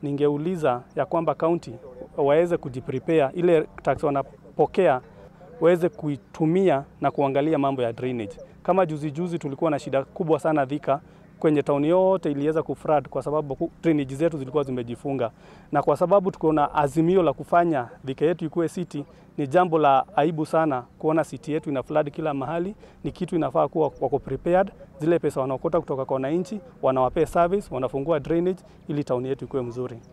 ningeuliza ya kwamba county waweze kujiprepare, ile tax wanapokea waweze kuitumia na kuangalia mambo ya drainage. Kama juzi tulikuwa na shida kubwa sana Thika, kwenye town yote iliweza kuflood kwa sababu drainage zetu zilikuwa zimejifunga. Na kwa sababu tuko na azimio la kufanya Thika yetu ikuwe city, ni jambo la aibu sana kuona city yetu ina flood kila mahali. Ni kitu inafaa kuwa wako prepared, zile pesa wanaokota kutoka kwa wananchi, wanawapea service, wanafungua drainage ili town yetu ikuwe mzuri.